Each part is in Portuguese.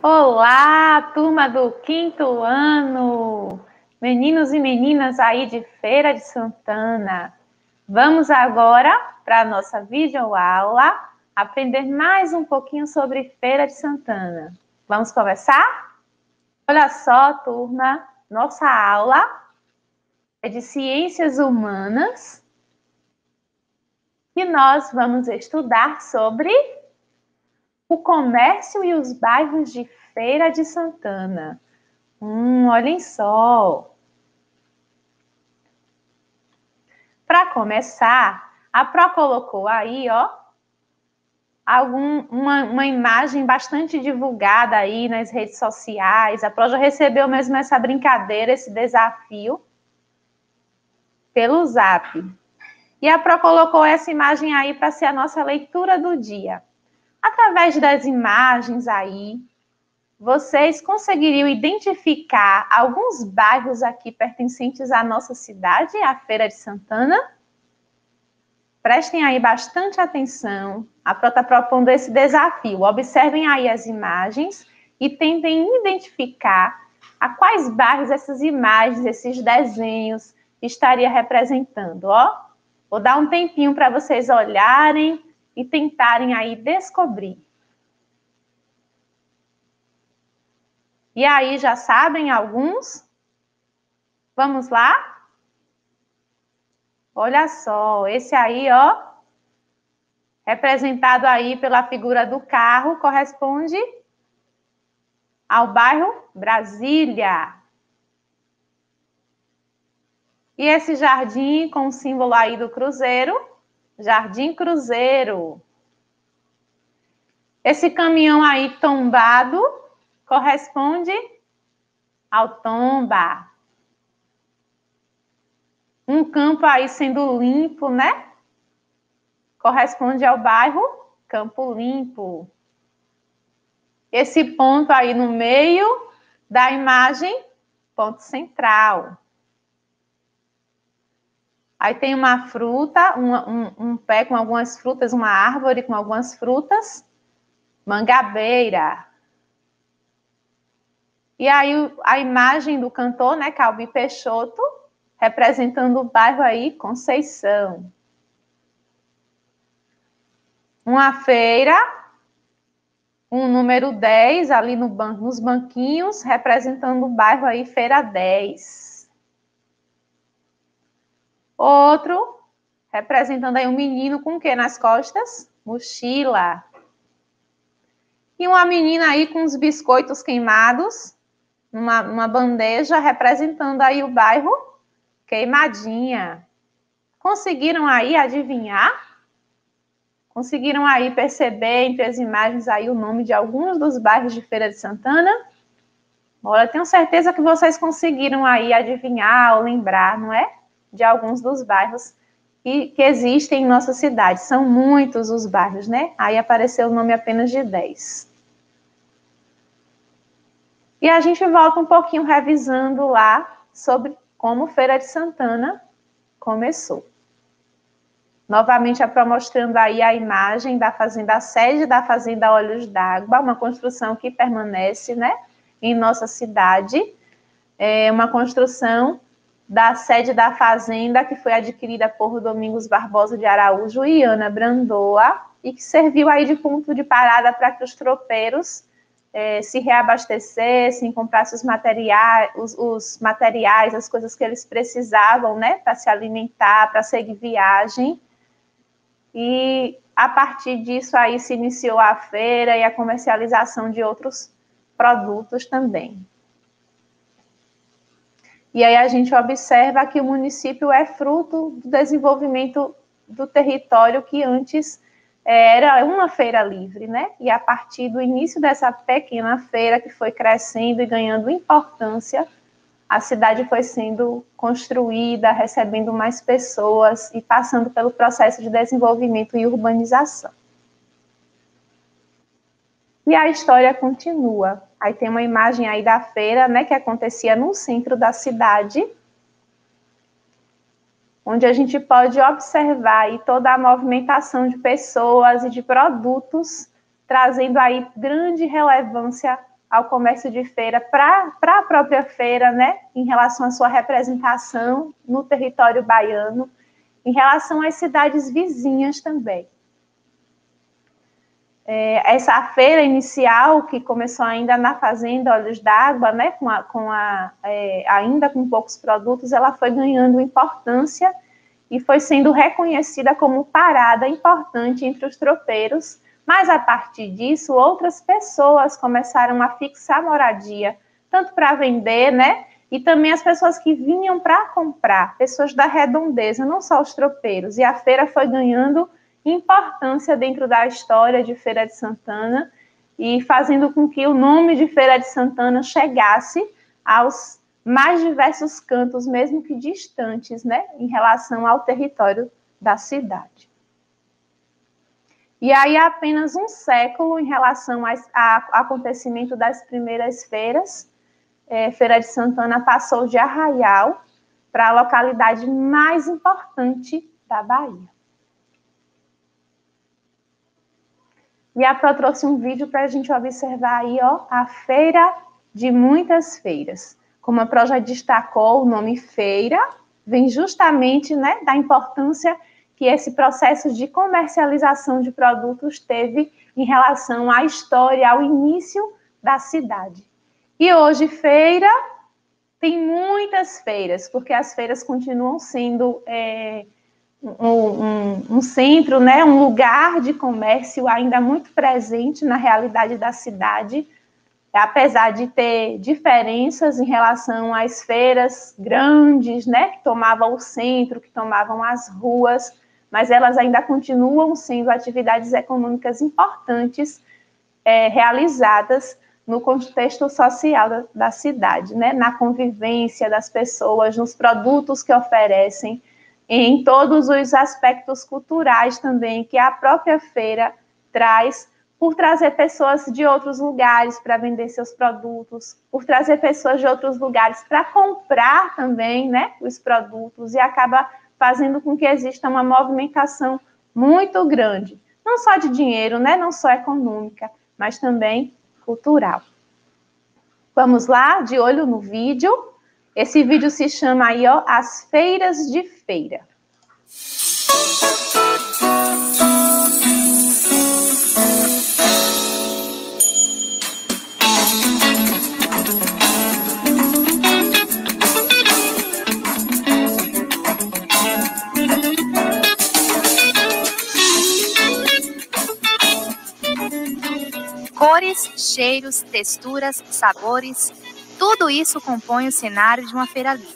Olá, turma do quinto ano, meninos e meninas aí de Feira de Santana. Vamos agora para a nossa videoaula aprender mais um pouquinho sobre Feira de Santana. Vamos conversar? Olha só, turma, nossa aula é de Ciências Humanas e nós vamos estudar sobre o comércio e os bairros de Feira de Santana. Olhem só. Para começar, a Pro colocou aí, ó, uma imagem bastante divulgada aí nas redes sociais. A Pro já recebeu mesmo essa brincadeira, esse desafio pelo Zap. E a Pro colocou essa imagem aí para ser a nossa leitura do dia. Através das imagens aí, vocês conseguiriam identificar alguns bairros aqui pertencentes à nossa cidade, a Feira de Santana? Prestem aí bastante atenção. A Pro está propondo esse desafio. Observem aí as imagens e tentem identificar a quais bairros essas imagens, esses desenhos estaria representando, ó. Vou dar um tempinho para vocês olharem e tentarem aí descobrir. E aí, já sabem alguns? Vamos lá? Olha só, esse aí, ó, representado aí pela figura do carro, corresponde ao bairro Brasília. E esse jardim com o símbolo aí do cruzeiro, Jardim Cruzeiro. Esse caminhão aí tombado corresponde ao Tomba. Um campo aí sendo limpo, né? Corresponde ao bairro Campo Limpo. Esse ponto aí no meio da imagem, ponto central. Aí tem uma fruta, um pé com algumas frutas, uma árvore com algumas frutas, Mangabeira. E aí a imagem do cantor, né, Calbi Peixoto, representando o bairro aí, Conceição. Uma feira, um número 10 ali nos banquinhos, representando o bairro aí, Feira 10. Outro, representando aí um menino com o que nas costas? Mochila. E uma menina aí com os biscoitos queimados, numa bandeja, representando aí o bairro Queimadinha. Conseguiram aí adivinhar? Conseguiram aí perceber entre as imagens aí o nome de alguns dos bairros de Feira de Santana? Olha, tenho certeza que vocês conseguiram aí adivinhar ou lembrar, não é? De alguns dos bairros que existem em nossa cidade. São muitos os bairros, né? Aí apareceu o nome apenas de 10. E a gente volta um pouquinho revisando lá sobre como Feira de Santana começou. Novamente, a Pro mostrando aí a imagem da fazenda, a sede da Fazenda Olhos d'Água, uma construção que permanece, né, em nossa cidade. É uma construção da sede da fazenda que foi adquirida por Domingos Barbosa de Araújo e Ana Brandoa e que serviu aí de ponto de parada para que os tropeiros se reabastecessem, comprassem os materiais, as coisas que eles precisavam, né, para se alimentar, para seguir viagem. E a partir disso aí se iniciou a feira e a comercialização de outros produtos também. E aí a gente observa que o município é fruto do desenvolvimento do território que antes era uma feira livre, né? E a partir do início dessa pequena feira que foi crescendo e ganhando importância, a cidade foi sendo construída, recebendo mais pessoas e passando pelo processo de desenvolvimento e urbanização. E a história continua. Aí tem uma imagem aí da feira, né, que acontecia no centro da cidade, onde a gente pode observar aí toda a movimentação de pessoas e de produtos, trazendo aí grande relevância ao comércio de feira para a própria feira, né, em relação à sua representação no território baiano, em relação às cidades vizinhas também. Essa feira inicial, que começou ainda na Fazenda Olhos d'Água, né, ainda com poucos produtos, ela foi ganhando importância e foi sendo reconhecida como parada importante entre os tropeiros, mas a partir disso, outras pessoas começaram a fixar moradia, tanto para vender, né, e também as pessoas que vinham para comprar, pessoas da redondeza, não só os tropeiros, e a feira foi ganhando importância dentro da história de Feira de Santana e fazendo com que o nome de Feira de Santana chegasse aos mais diversos cantos, mesmo que distantes, né, em relação ao território da cidade. E aí, há apenas um século, em relação ao acontecimento das primeiras feiras, Feira de Santana passou de Arraial para a localidade mais importante da Bahia. E a Pro trouxe um vídeo para a gente observar aí, ó, a Feira de Muitas Feiras. Como a Pro já destacou, o nome feira vem justamente, né, da importância que esse processo de comercialização de produtos teve em relação à história, ao início da cidade. E hoje, feira, tem muitas feiras, porque as feiras continuam sendo um centro, né, um lugar de comércio ainda muito presente na realidade da cidade, apesar de ter diferenças em relação às feiras grandes, né, que tomavam o centro, que tomavam as ruas, mas elas ainda continuam sendo atividades econômicas importantes realizadas no contexto social da cidade, né, na convivência das pessoas, nos produtos que oferecem, em todos os aspectos culturais também que a própria feira traz, por trazer pessoas de outros lugares para vender seus produtos, por trazer pessoas de outros lugares para comprar também, né, os produtos, e acaba fazendo com que exista uma movimentação muito grande, não só de dinheiro, né, não só econômica, mas também cultural. Vamos lá, de olho no vídeo. Esse vídeo se chama aí, ó, As Feiras de Feira. Cores, cheiros, texturas, sabores, tudo isso compõe o cenário de uma feira livre.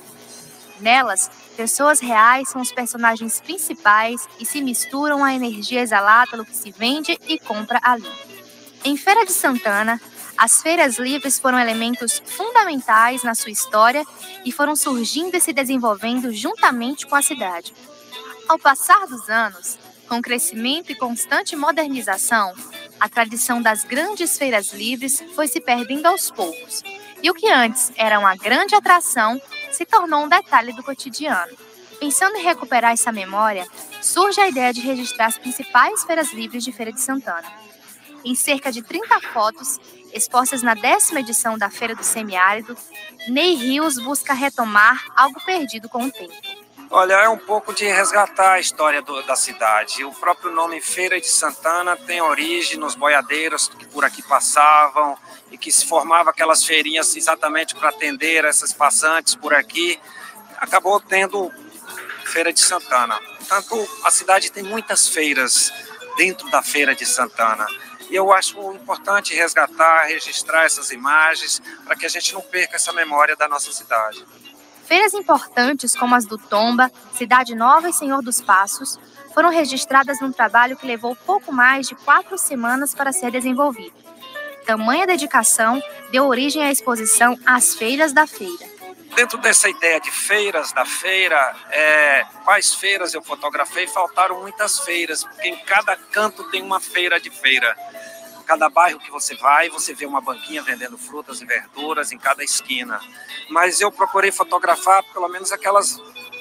Nelas, pessoas reais são os personagens principais e se misturam à energia exalada pelo que se vende e compra ali. Em Feira de Santana, as feiras livres foram elementos fundamentais na sua história e foram surgindo e se desenvolvendo juntamente com a cidade. Ao passar dos anos, com crescimento e constante modernização, a tradição das grandes feiras livres foi se perdendo aos poucos, e o que antes era uma grande atração se tornou um detalhe do cotidiano. Pensando em recuperar essa memória, surge a ideia de registrar as principais feiras livres de Feira de Santana. Em cerca de 30 fotos, expostas na 10ª edição da Feira do Semiárido, Ney Rios busca retomar algo perdido com o tempo. Olha, é um pouco de resgatar a história da cidade. O próprio nome Feira de Santana tem origem nos boiadeiros que por aqui passavam e que se formavam aquelas feirinhas exatamente para atender essas passantes por aqui. Acabou tendo Feira de Santana. Portanto, a cidade tem muitas feiras dentro da Feira de Santana. E eu acho importante resgatar, registrar essas imagens para que a gente não perca essa memória da nossa cidade. Feiras importantes como as do Tomba, Cidade Nova e Senhor dos Passos foram registradas num trabalho que levou pouco mais de 4 semanas para ser desenvolvido. Tamanha dedicação deu origem à exposição As Feiras da Feira. Dentro dessa ideia de feiras da feira, quais feiras eu fotografei? Faltaram muitas feiras, porque em cada canto tem uma feira de feira. Cada bairro que você vai, você vê uma banquinha vendendo frutas e verduras em cada esquina. Mas eu procurei fotografar pelo menos aquelas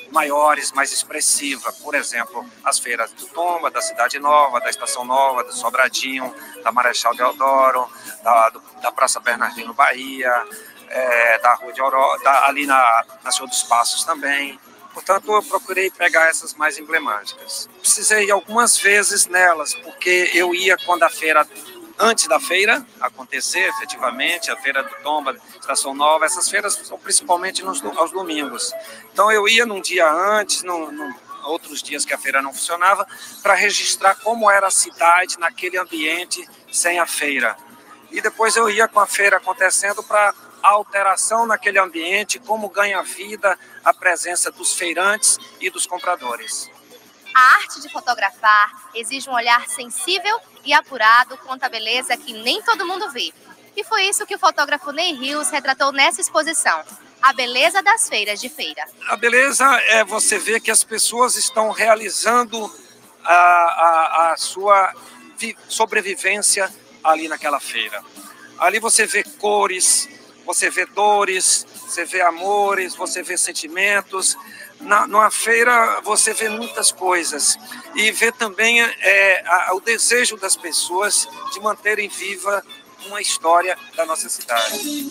maiores, mais expressiva. Por exemplo, as feiras do Tomba, da Cidade Nova, da Estação Nova, do Sobradinho, da Marechal Deodoro, da Praça Bernardino Bahia, da Rua de Aurora, ali na Senhor dos Passos também. Portanto, eu procurei pegar essas mais emblemáticas. Precisei ir algumas vezes nelas, porque eu ia quando a feira, antes da feira acontecer, efetivamente, a Feira do Tomba, Estação Nova, essas feiras são principalmente aos domingos. Então, eu ia num dia antes, outros dias que a feira não funcionava, para registrar como era a cidade naquele ambiente sem a feira. E depois eu ia com a feira acontecendo para a alteração naquele ambiente, como ganha vida a presença dos feirantes e dos compradores. A arte de fotografar exige um olhar sensível e apurado quanto à beleza que nem todo mundo vê. E foi isso que o fotógrafo Ney Rios retratou nessa exposição, a beleza das feiras de feira. A beleza é você ver que as pessoas estão realizando a sua sobrevivência ali naquela feira. Ali você vê cores, você vê dores, você vê amores, você vê sentimentos. Numa feira você vê muitas coisas e vê também o desejo das pessoas de manterem viva uma história da nossa cidade.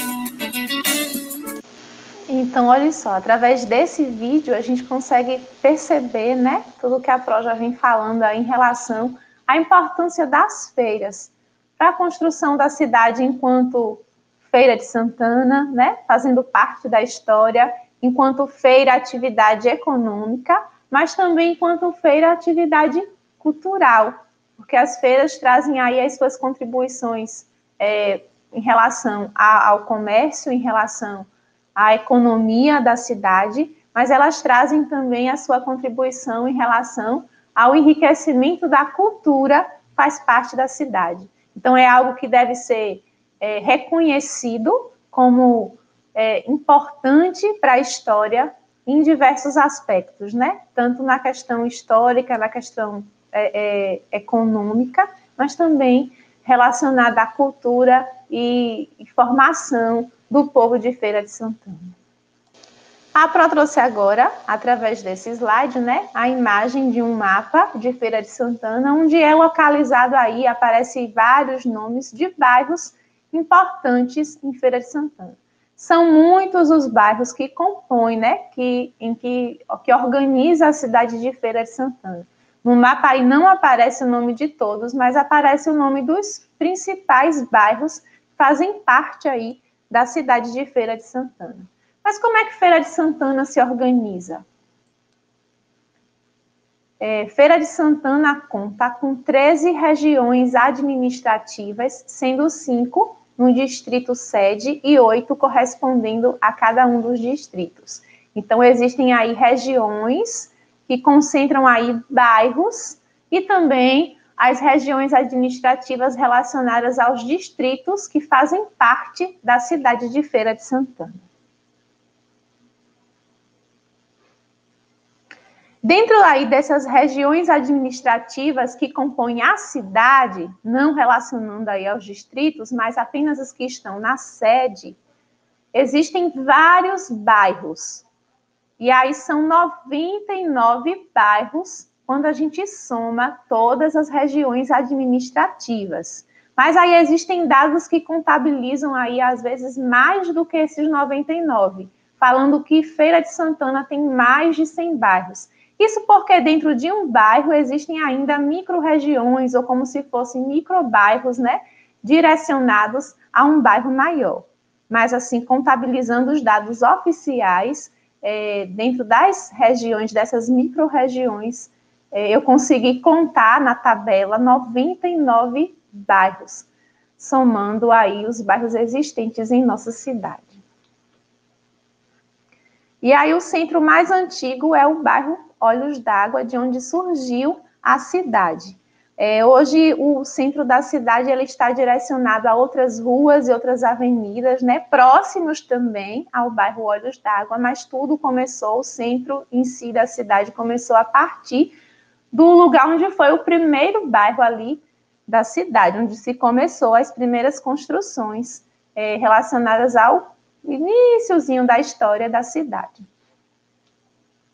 Então, olha só, através desse vídeo a gente consegue perceber, né, tudo que a Pro já vem falando aí em relação à importância das feiras para a construção da cidade enquanto Feira de Santana, né, fazendo parte da história, enquanto feira atividade econômica, mas também enquanto feira atividade cultural, porque as feiras trazem aí as suas contribuições em relação ao comércio, em relação à economia da cidade, mas elas trazem também a sua contribuição em relação ao enriquecimento da cultura, faz parte da cidade. Então, é algo que deve ser reconhecido como importante para a história em diversos aspectos, né? Tanto na questão histórica, na questão econômica, mas também relacionada à cultura e formação do povo de Feira de Santana. A Pro trouxe agora, através desse slide, né, a imagem de um mapa de Feira de Santana, onde é localizado aí, aparecem vários nomes de bairros importantes em Feira de Santana. São muitos os bairros que compõem, né, que organiza a cidade de Feira de Santana. No mapa aí não aparece o nome de todos, mas aparece o nome dos principais bairros que fazem parte aí da cidade de Feira de Santana. Mas como é que Feira de Santana se organiza? Feira de Santana conta com 13 regiões administrativas, sendo 5 no distrito sede e 8 correspondendo a cada um dos distritos. Então, existem aí regiões que concentram aí bairros e também as regiões administrativas relacionadas aos distritos que fazem parte da cidade de Feira de Santana. Dentro aí dessas regiões administrativas que compõem a cidade, não relacionando aí aos distritos, mas apenas as que estão na sede, existem vários bairros. E aí são 99 bairros quando a gente soma todas as regiões administrativas. Mas aí existem dados que contabilizam aí, às vezes, mais do que esses 99, falando que Feira de Santana tem mais de 100 bairros. Isso porque dentro de um bairro existem ainda micro-regiões, ou como se fossem micro-bairros, né, direcionados a um bairro maior. Mas, assim, contabilizando os dados oficiais, dentro das regiões, dessas micro-regiões, eu consegui contar na tabela 99 bairros, somando aí os bairros existentes em nossa cidade. E aí o centro mais antigo é o bairro Olhos d'Água, de onde surgiu a cidade. Hoje o centro da cidade ele está direcionado a outras ruas e outras avenidas, né, próximos também ao bairro Olhos d'Água, mas tudo começou, o centro em si da cidade começou a partir do lugar onde foi o primeiro bairro ali da cidade, onde se começou as primeiras construções relacionadas ao iniciozinho da história da cidade.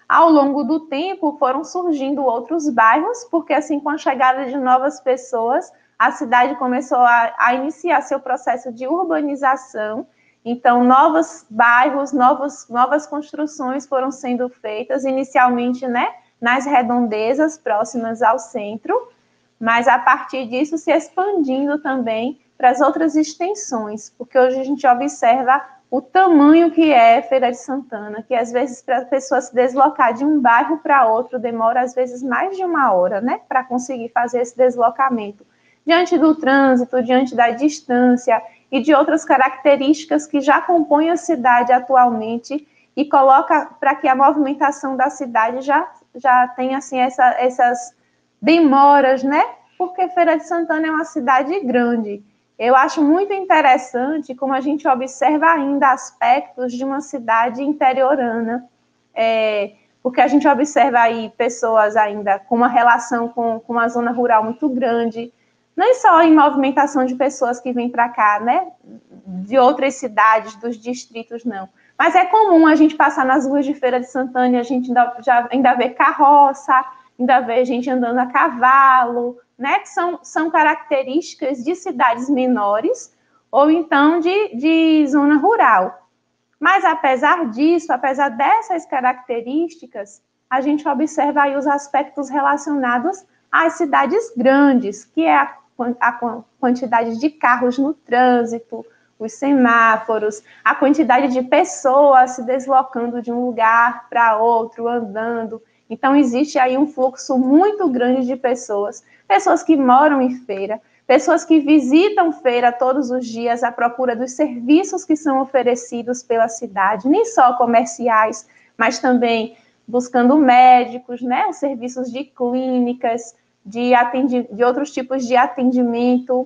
Ao longo do tempo, foram surgindo outros bairros, porque assim, com a chegada de novas pessoas, a cidade começou a iniciar seu processo de urbanização. Então, novos bairros, novas construções foram sendo feitas, inicialmente, né, nas redondezas próximas ao centro, mas a partir disso se expandindo também para as outras extensões, porque hoje a gente observa o tamanho que é Feira de Santana, que às vezes para a pessoa se deslocar de um bairro para outro demora às vezes mais de 1 hora, né, para conseguir fazer esse deslocamento. Diante do trânsito, diante da distância e de outras características que já compõem a cidade atualmente e coloca para que a movimentação da cidade já tenha assim, essas demoras, né? Porque Feira de Santana é uma cidade grande. Eu acho muito interessante como a gente observa ainda aspectos de uma cidade interiorana, porque a gente observa aí pessoas ainda com uma relação com uma zona rural muito grande, não só em movimentação de pessoas que vêm para cá, né, de outras cidades, dos distritos, não. Mas é comum a gente passar nas ruas de Feira de Santana e a gente ainda vê carroça, ainda vê gente andando a cavalo, né, que são características de cidades menores ou então de zona rural. Mas, apesar disso, apesar dessas características, a gente observa aí os aspectos relacionados às cidades grandes, que é a quantidade de carros no trânsito, os semáforos, a quantidade de pessoas se deslocando de um lugar para outro, andando. Então, existe aí um fluxo muito grande de pessoas que moram em feira, pessoas que visitam feira todos os dias à procura dos serviços que são oferecidos pela cidade, nem só comerciais, mas também buscando médicos, né, os serviços de clínicas, de outros tipos de atendimento,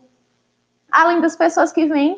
além das pessoas que vêm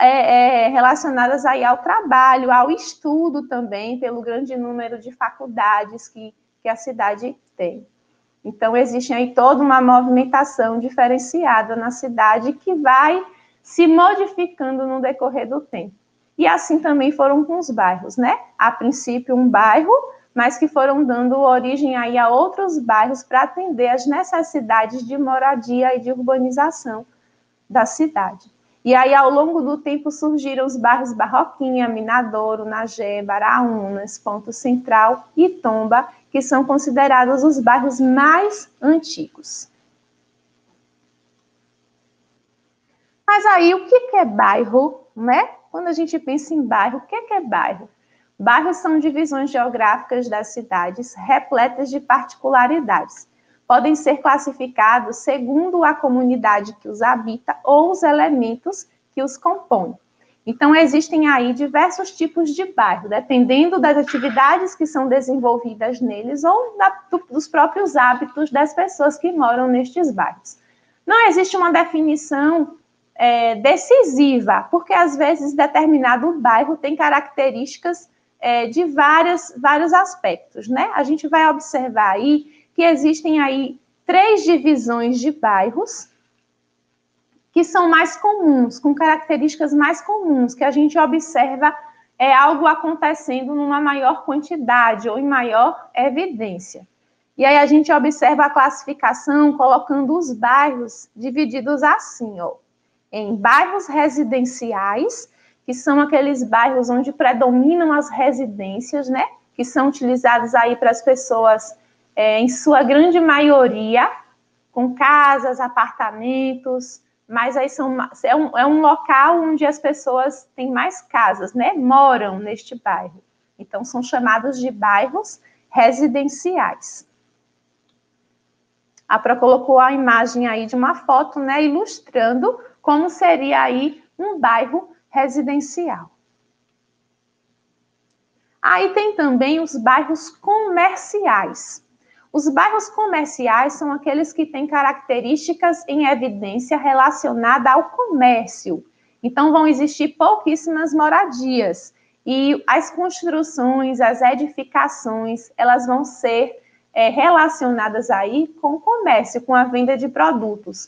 relacionadas aí ao trabalho, ao estudo também, pelo grande número de faculdades que a cidade tem. Então, existe aí toda uma movimentação diferenciada na cidade que vai se modificando no decorrer do tempo. E assim também foram com os bairros, né? A princípio, um bairro, mas que foram dando origem aí a outros bairros para atender às necessidades de moradia e de urbanização da cidade. E aí, ao longo do tempo, surgiram os bairros Barroquinha, Minadouro, Nagé, Baraúnas, Ponto Central e Tomba, que são considerados os bairros mais antigos. Mas aí, o que é bairro, né? Quando a gente pensa em bairro, o que é bairro? Bairros são divisões geográficas das cidades repletas de particularidades. Podem ser classificados segundo a comunidade que os habita ou os elementos que os compõem. Então, existem aí diversos tipos de bairro, dependendo das atividades que são desenvolvidas neles ou dos próprios hábitos das pessoas que moram nestes bairros. Não existe uma definição decisiva, porque às vezes determinado bairro tem características de vários aspectos, né? A gente vai observar aí que existem aí 3 divisões de bairros que são mais comuns, com características mais comuns, que a gente observa algo acontecendo numa maior quantidade ou em maior evidência. E aí a gente observa a classificação colocando os bairros divididos assim, ó, em bairros residenciais, que são aqueles bairros onde predominam as residências, né, que são utilizados aí para as pessoas, em sua grande maioria, com casas, apartamentos, mas aí é um local onde as pessoas têm mais casas, né? Moram neste bairro. Então, são chamados de bairros residenciais. A Pro colocou a imagem aí de uma foto, né? Ilustrando como seria aí um bairro residencial. Aí tem também os bairros comerciais. Os bairros comerciais são aqueles que têm características em evidência relacionada ao comércio. Então, vão existir pouquíssimas moradias. E as construções, as edificações, elas vão ser relacionadas aí com o comércio, com a venda de produtos.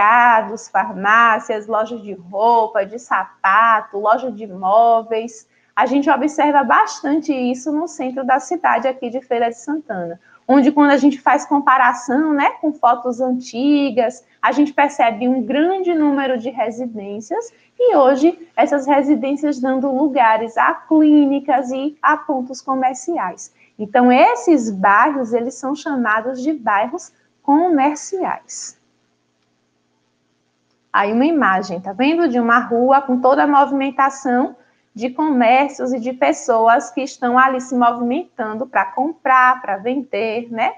Supermercados, farmácias, lojas de roupa, de sapato, loja de móveis. A gente observa bastante isso no centro da cidade aqui de Feira de Santana, onde quando a gente faz comparação, né, com fotos antigas, a gente percebe um grande número de residências e hoje essas residências dando lugares a clínicas e a pontos comerciais. Então, esses bairros, eles são chamados de bairros comerciais. Aí uma imagem, tá vendo? De uma rua com toda a movimentação de comércios e de pessoas que estão ali se movimentando para comprar, para vender, né?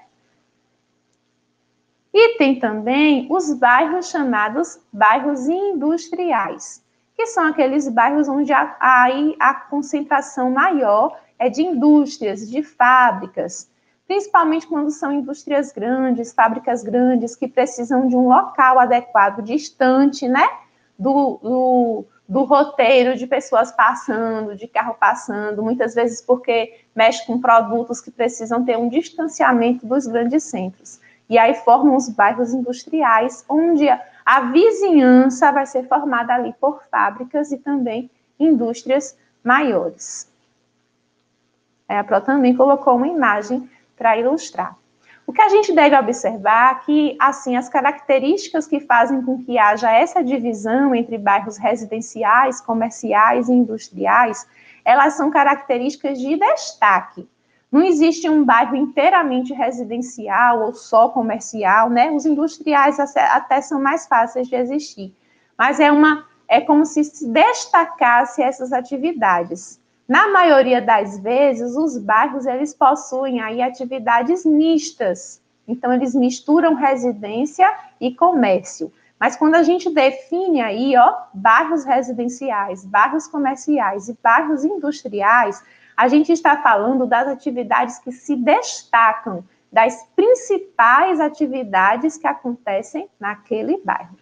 E tem também os bairros chamados bairros industriais, que são aqueles bairros onde a concentração maior é de indústrias, de fábricas, principalmente quando são indústrias grandes, fábricas grandes, que precisam de um local adequado, distante, né, do roteiro de pessoas passando, de carro passando, muitas vezes porque mexe com produtos que precisam ter um distanciamento dos grandes centros. E aí formam os bairros industriais, onde a vizinhança vai ser formada ali por fábricas e também indústrias maiores. A Pro também colocou uma imagem para ilustrar. O que a gente deve observar é que, assim, as características que fazem com que haja essa divisão entre bairros residenciais, comerciais e industriais, elas são características de destaque. Não existe um bairro inteiramente residencial ou só comercial, né? Os industriais até são mais fáceis de existir, mas é como se destacasse essas atividades. Na maioria das vezes, os bairros, eles possuem aí atividades mistas. Então, eles misturam residência e comércio. Mas quando a gente define aí, bairros residenciais, bairros comerciais e bairros industriais, a gente está falando das atividades que se destacam, das principais atividades que acontecem naquele bairro.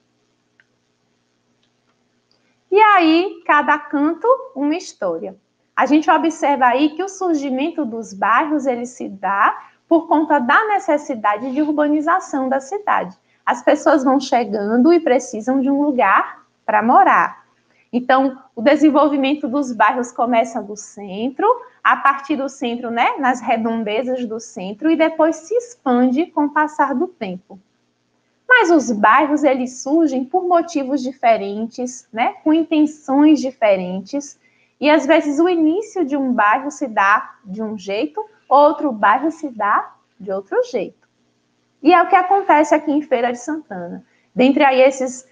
E aí, cada canto, uma história. A gente observa aí que o surgimento dos bairros, ele se dá por conta da necessidade de urbanização da cidade. As pessoas vão chegando e precisam de um lugar para morar. Então, o desenvolvimento dos bairros começa do centro, a partir do centro, né, nas redondezas do centro, e depois se expande com o passar do tempo. Mas os bairros, eles surgem por motivos diferentes, né, com intenções diferentes, e às vezes o início de um bairro se dá de um jeito, outro bairro se dá de outro jeito. E é o que acontece aqui em Feira de Santana. Dentre aí esses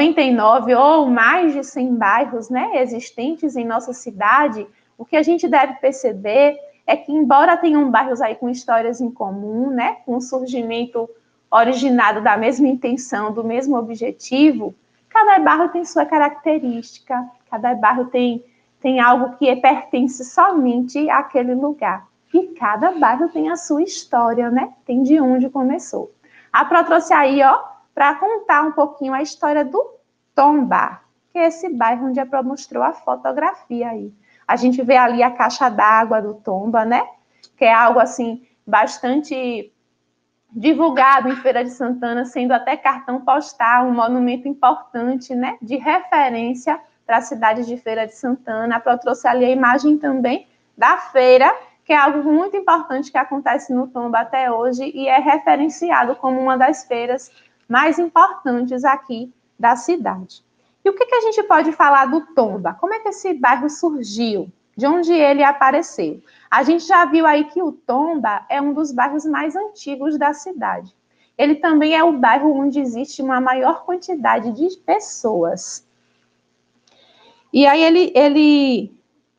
99 ou mais de 100 bairros, né, existentes em nossa cidade, o que a gente deve perceber é que, embora tenham bairros aí com histórias em comum, né, com o surgimento originado da mesma intenção, do mesmo objetivo, cada bairro tem sua característica, cada bairro tem algo que pertence somente àquele lugar. E cada bairro tem a sua história, né? Tem de onde começou. A Pro trouxe aí, para contar um pouquinho a história do Tomba, que é esse bairro onde a Pro mostrou a fotografia aí. A gente vê ali a caixa d'água do Tomba, né? Que é algo, assim, bastante divulgado em Feira de Santana, sendo até cartão postal, um monumento importante, né, de referência para a cidade de Feira de Santana. A Pro trouxe ali a imagem também da feira, que é algo muito importante que acontece no Tomba até hoje e é referenciado como uma das feiras mais importantes aqui da cidade. E o que a gente pode falar do Tomba? Como é que esse bairro surgiu? De onde ele apareceu? A gente já viu aí que o Tomba é um dos bairros mais antigos da cidade. Ele também é o bairro onde existe uma maior quantidade de pessoas. E aí ele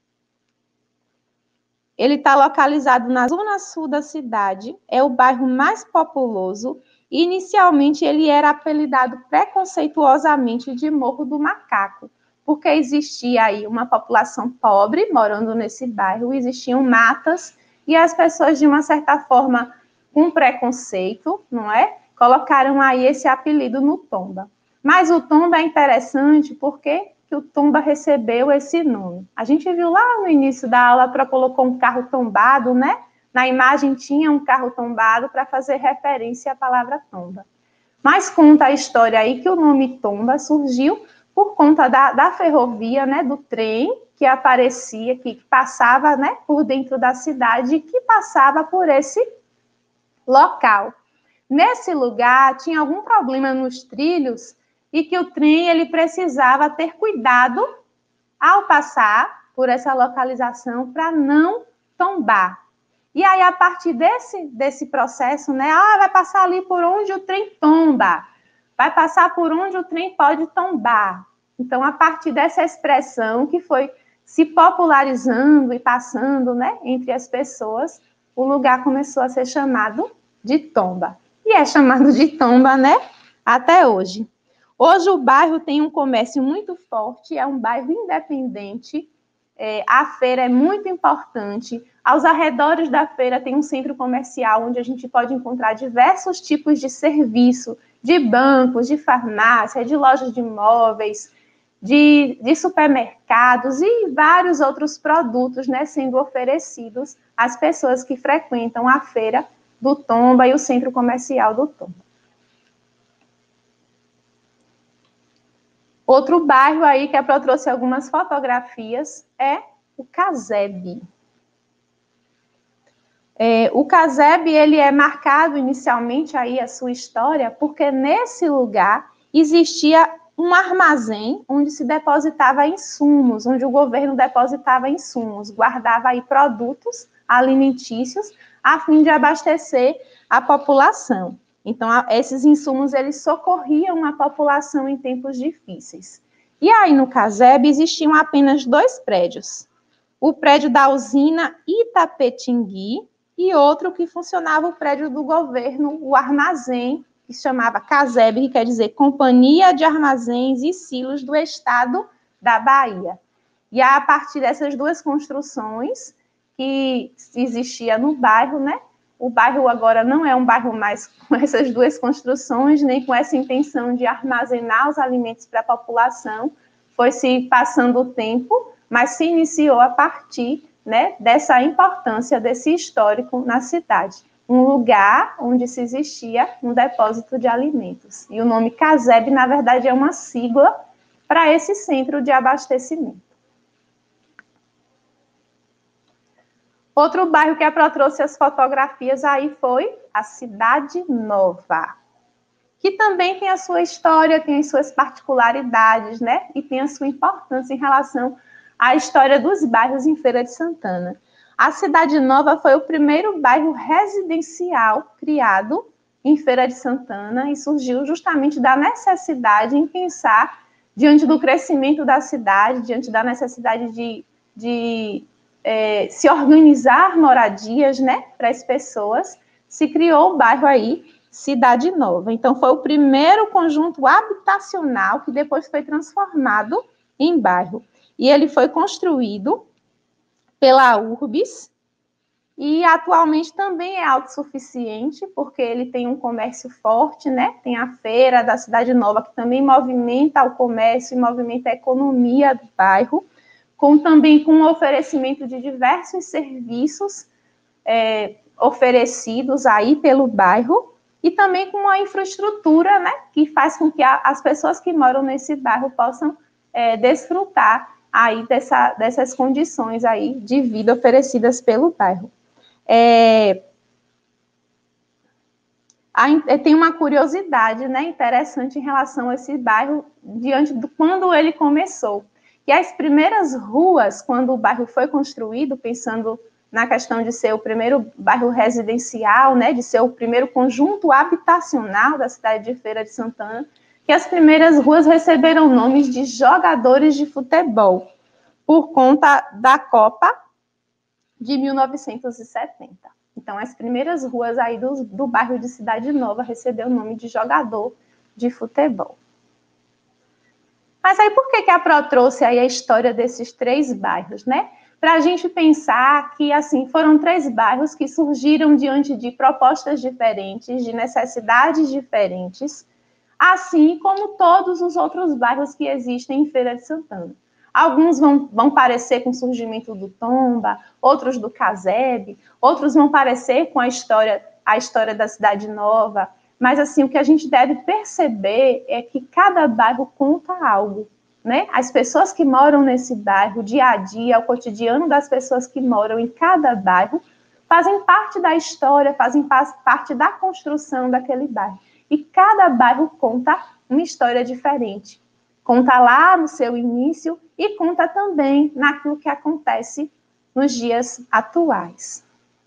está localizado na zona sul da cidade, é o bairro mais populoso. E inicialmente ele era apelidado preconceituosamente de Morro do Macaco, porque existia aí uma população pobre morando nesse bairro, existiam matas, e as pessoas, de uma certa forma, com preconceito, não é? Colocaram aí esse apelido no Tomba. Mas o Tomba é interessante porque que o Tomba recebeu esse nome. A gente viu lá no início da aula, a Pro colocou um carro tombado, né? Na imagem tinha um carro tombado para fazer referência à palavra Tomba. Mas conta a história aí que o nome Tomba surgiu por conta da ferrovia, né, do trem, que aparecia, que passava, né, por dentro da cidade e que passava por esse local. Nesse lugar, tinha algum problema nos trilhos e que o trem ele precisava ter cuidado ao passar por essa localização para não tombar. E aí, a partir desse processo, né, vai passar ali por onde o trem tomba, vai passar por onde o trem pode tombar. Então, a partir dessa expressão que foi se popularizando e passando, né, entre as pessoas, o lugar começou a ser chamado de Tomba. E é chamado de Tomba, né, até hoje. Hoje o bairro tem um comércio muito forte, é um bairro independente, a feira é muito importante. Aos arredores da feira tem um centro comercial onde a gente pode encontrar diversos tipos de serviço, de bancos, de farmácia, de lojas de imóveis, de supermercados e vários outros produtos, né, sendo oferecidos às pessoas que frequentam a feira do Tomba e o centro comercial do Tomba. Outro bairro aí que a Pro trouxe algumas fotografias é o Casebre. O Casebre, ele é marcado inicialmente aí a sua história, porque nesse lugar existia um armazém onde se depositava insumos, onde o governo depositava insumos, guardava aí produtos alimentícios a fim de abastecer a população. Então, esses insumos, eles socorriam a população em tempos difíceis. E aí, no Casebre, existiam apenas 2 prédios. O prédio da usina Itapetingui e outro que funcionava o prédio do governo, o armazém, que se chamava Casebre, que quer dizer Companhia de Armazéns e Silos do Estado da Bahia. E a partir dessas 2 construções que existia no bairro, né? O bairro agora não é um bairro mais com essas 2 construções, nem com essa intenção de armazenar os alimentos para a população. Foi se passando o tempo, mas se iniciou a partir, né, dessa importância desse histórico na cidade. Um lugar onde se existia um depósito de alimentos. E o nome Casebre, na verdade, é uma sigla para esse centro de abastecimento. Outro bairro que a Pro trouxe as fotografias aí foi a Cidade Nova, que também tem a sua história, tem as suas particularidades, né? E tem a sua importância em relação à história dos bairros em Feira de Santana. A Cidade Nova foi o primeiro bairro residencial criado em Feira de Santana e surgiu justamente da necessidade em pensar, diante do crescimento da cidade, diante da necessidade de se organizar moradias, né, para as pessoas, se criou o bairro aí, Cidade Nova. Então, foi o primeiro conjunto habitacional que depois foi transformado em bairro. E ele foi construído pela Urbis e atualmente também é autossuficiente, porque ele tem um comércio forte, né? Tem a feira da Cidade Nova, que também movimenta o comércio e movimenta a economia do bairro, também com o oferecimento de diversos serviços oferecidos aí pelo bairro, e também com a infraestrutura, né, que faz com que as pessoas que moram nesse bairro possam desfrutar aí dessas condições aí de vida oferecidas pelo bairro. Tem uma curiosidade, né, interessante em relação a esse bairro, diante de quando ele começou. E as primeiras ruas, quando o bairro foi construído, pensando na questão de ser o primeiro bairro residencial, né, de ser o primeiro conjunto habitacional da cidade de Feira de Santana, que as primeiras ruas receberam nomes de jogadores de futebol, por conta da Copa de 1970. Então, as primeiras ruas aí do bairro de Cidade Nova receberam o nome de jogador de futebol. Mas aí, por que a Pro trouxe aí a história desses 3 bairros, né? Para a gente pensar que, assim, foram 3 bairros que surgiram diante de propostas diferentes, de necessidades diferentes, assim como todos os outros bairros que existem em Feira de Santana. Alguns vão parecer com o surgimento do Tomba, outros do Casebre, outros vão parecer com a história da Cidade Nova, mas, assim, o que a gente deve perceber é que cada bairro conta algo. né? As pessoas que moram nesse bairro, o dia a dia, o cotidiano das pessoas que moram em cada bairro, fazem parte da história, fazem parte da construção daquele bairro. E cada bairro conta uma história diferente. Conta lá no seu início e conta também naquilo que acontece nos dias atuais.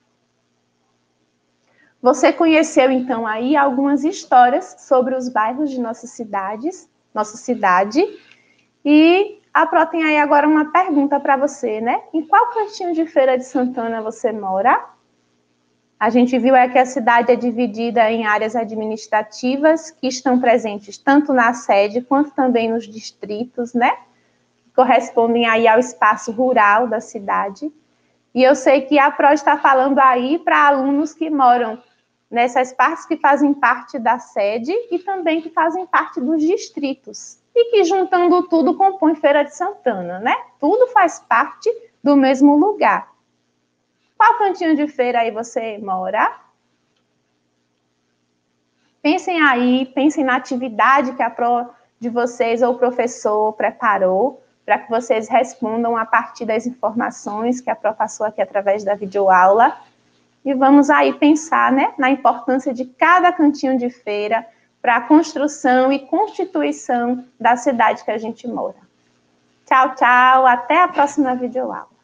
Você conheceu, então, aí algumas histórias sobre os bairros de nossa cidade. E a Pro tem aí agora uma pergunta para você, né? Em qual cantinho de Feira de Santana você mora? A gente viu que a cidade é dividida em áreas administrativas que estão presentes tanto na sede quanto também nos distritos, né? Que correspondem aí ao espaço rural da cidade. E eu sei que a Pro está falando aí para alunos que moram nessas partes que fazem parte da sede e também que fazem parte dos distritos. E que, juntando tudo, compõe Feira de Santana, né? Tudo faz parte do mesmo lugar. Qual cantinho de feira aí você mora? Pensem aí, pensem na atividade que a Pro de vocês ou o professor preparou para que vocês respondam a partir das informações que a Pro passou aqui através da videoaula. E vamos aí pensar, né, na importância de cada cantinho de feira para a construção e constituição da cidade que a gente mora. Tchau, tchau. Até a próxima videoaula.